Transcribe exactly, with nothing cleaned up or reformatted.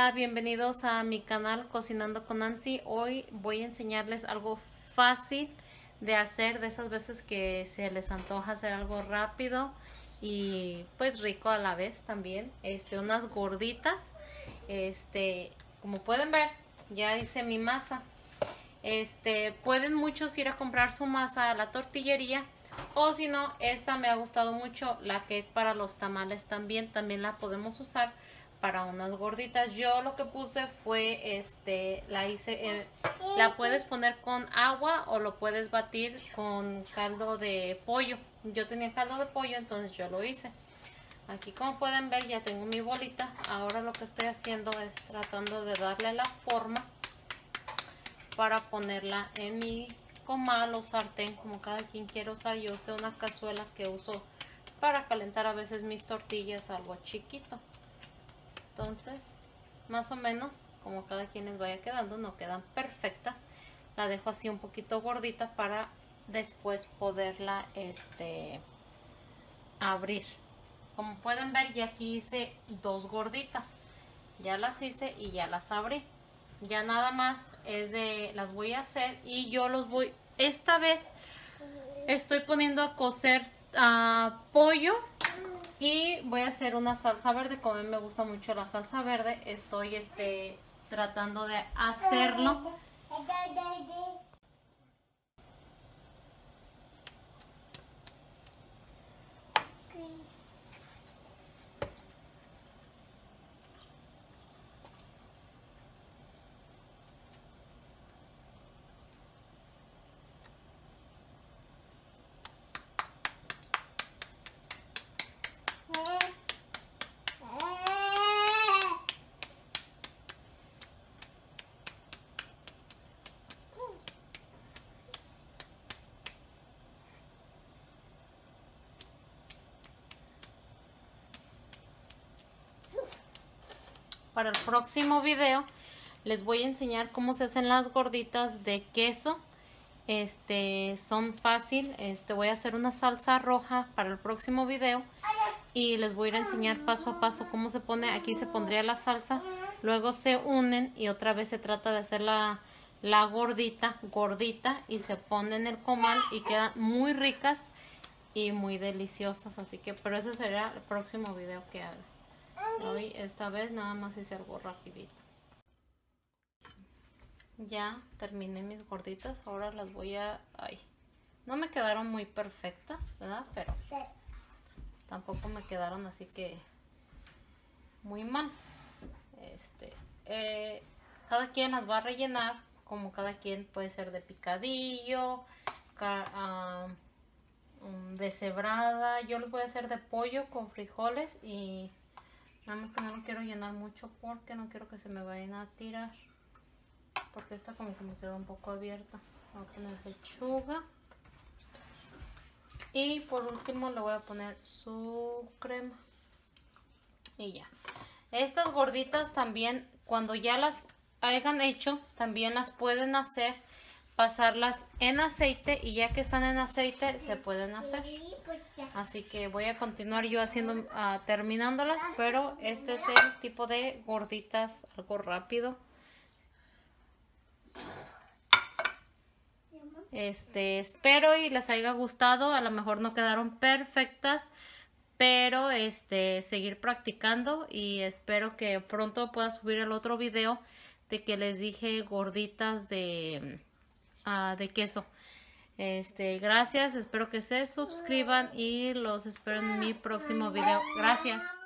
Hola, bienvenidos a mi canal Cocinando con Nancy. Hoy voy a enseñarles algo fácil de hacer, de esas veces que se les antoja hacer algo rápido y pues rico a la vez también. Este, unas gorditas. Este, como pueden ver, ya hice mi masa. Este, pueden muchos ir a comprar su masa a la tortillería, o si no, esta me ha gustado mucho, la que es para los tamales también, también la podemos usar para unas gorditas. Yo lo que puse fue, este, la hice, eh, la puedes poner con agua o lo puedes batir con caldo de pollo. Yo tenía caldo de pollo, entonces yo lo hice. Aquí, como pueden ver, ya tengo mi bolita. Ahora lo que estoy haciendo es tratando de darle la forma para ponerla en mi comal o sartén, como cada quien quiere usar. Yo usé una cazuela que uso para calentar a veces mis tortillas, algo chiquito. Entonces, más o menos, como cada quien les vaya quedando, no quedan perfectas. La dejo así un poquito gordita para después poderla este, abrir. Como pueden ver, ya aquí hice dos gorditas. Ya las hice y ya las abrí. Ya nada más es de, las voy a hacer y yo los voy, esta vez estoy poniendo a cocer uh, pollo y voy a hacer una salsa verde. Como a mí me gusta mucho la salsa verde, estoy este, tratando de hacerlo. Para el próximo video les voy a enseñar cómo se hacen las gorditas de queso. Este, son fácil. Este, voy a hacer una salsa roja para el próximo video y les voy a ir a enseñar paso a paso cómo se pone. Aquí se pondría la salsa, luego se unen y otra vez se trata de hacer la, la gordita, gordita y se pone en el comal y quedan muy ricas y muy deliciosas. Así que, pero eso será el próximo video que haga. Hoy, esta vez nada más hice algo rapidito. Ya terminé mis gorditas. Ahora las voy a... Ay, no me quedaron muy perfectas, ¿verdad? Pero tampoco me quedaron así que muy mal. Este, eh, cada quien las va a rellenar como cada quien. Puede ser de picadillo, uh, deshebrada. Yo los voy a hacer de pollo con frijoles y... Nada más que no lo quiero llenar mucho porque no quiero que se me vayan a tirar. Porque esta como que me quedó un poco abierta. Voy a poner lechuga. Y por último le voy a poner su crema. Y ya. Estas gorditas también, cuando ya las hayan hecho, también las pueden hacer, pasarlas en aceite. Y ya que están en aceite, se pueden hacer. Así que voy a continuar yo haciendo, uh, terminándolas, pero este es el tipo de gorditas, algo rápido. Este, espero y les haya gustado. A lo mejor no quedaron perfectas, pero este, seguir practicando y espero que pronto pueda subir el otro video de que les dije gorditas de, uh, de queso. Este, gracias, espero que se suscriban y los espero en mi próximo video. Gracias.